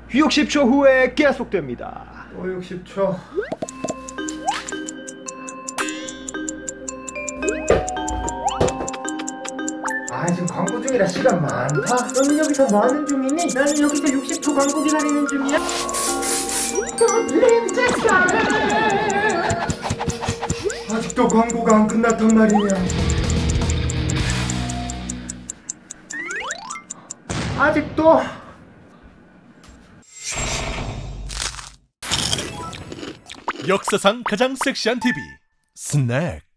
60초 후에 계속됩니다. 또 60초. 아, 지금 광고 중이라 시간 많다. 너는 여기서 뭐 하는 중이니? 나는 여기서 60초 광고 기다리는 중이야. 아직도 광고가 안 끝났단 말이냐. 아직도. 역사상 가장 섹시한 TV 스낵.